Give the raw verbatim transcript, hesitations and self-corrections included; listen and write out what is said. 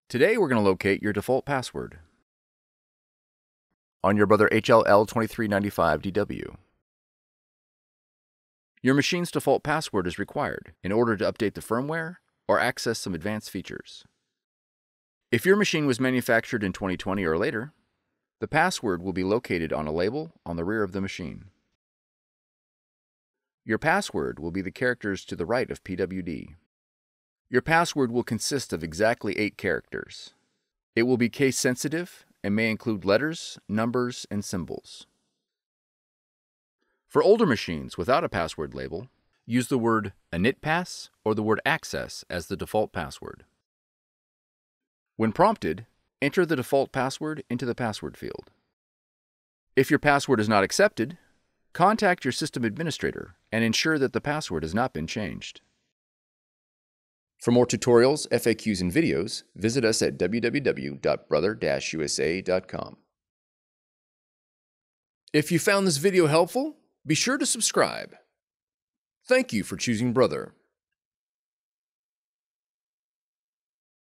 Today we're going to locate your default password on your Brother H L L twenty-three ninety-five D W. Your machine's default password is required in order to update the firmware or access some advanced features. If your machine was manufactured in twenty twenty or later, the password will be located on a label on the rear of the machine. Your password will be the characters to the right of P W D. Your password will consist of exactly eight characters. It will be case sensitive and may include letters, numbers, and symbols. For older machines without a password label, use the word initpass or the word access as the default password. When prompted, enter the default password into the password field. If your password is not accepted, contact your system administrator and ensure that the password has not been changed. For more tutorials, F A Qs, and videos, visit us at w w w dot brother dash u s a dot com. If you found this video helpful, be sure to subscribe. Thank you for choosing Brother.